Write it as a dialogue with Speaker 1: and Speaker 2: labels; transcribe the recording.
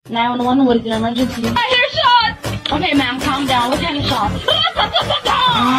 Speaker 1: 911, what is an emergency? I hear shots! Okay, ma'am, calm down. What kind of shots?